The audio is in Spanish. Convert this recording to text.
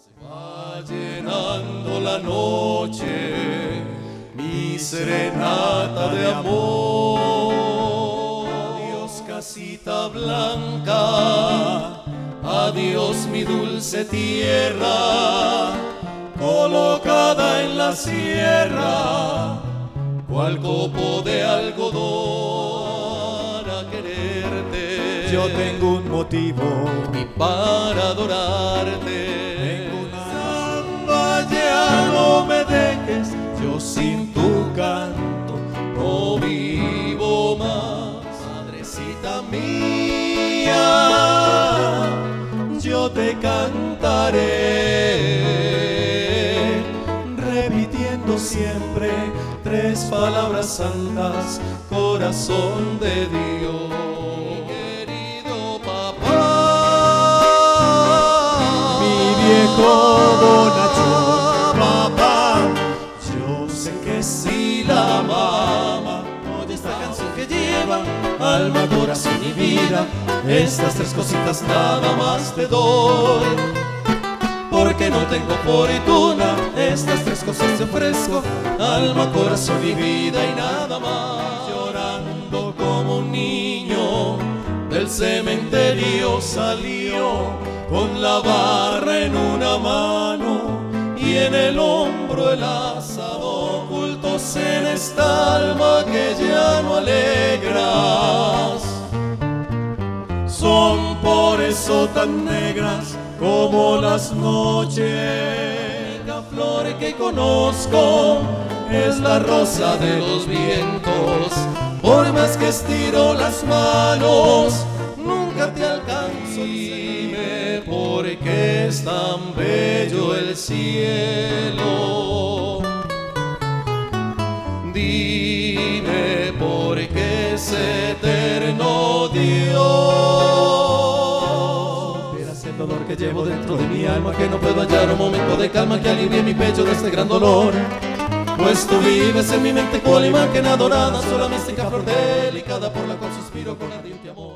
Va llenando la noche mi serenata de amor. Adiós casita blanca, adiós mi dulce tierra, colocada en la sierra, cual copo de algodón a quererte. Yo tengo un motivo y para adorarte. Ya no me dejes, Yo sin tu canto no vivo más. Madrecita mía, yo te cantaré, repitiendo siempre tres palabras santas, corazón de Dios. Mi querido papá, mi viejo bonachón. Si la mama oye esta canción que lleva alma, corazón y vida, estas tres cositas nada más te doy, porque no tengo fortuna. Estas tres cosas te ofrezco, alma, corazón y vida, y nada más. Llorando como un niño del cementerio salió, con la barra en una mano y en el hombro el asador, ocultos en esta alma que ya no alegras. Son por eso tan negras como las noches. La flor que conozco es la rosa de los vientos. Por más que estiro las manos, nunca te alcanzo. Dime por qué es tan bello el cielo. Dime por qué es eterno Dios. Supieras el dolor que llevo dentro de mi alma, Que no puedo hallar un momento de calma que alivie mi pecho de este gran dolor. Pues tú vives en mi mente cual imagen adorada, sola mística flor delicada por la cual suspiro con ardiente amor.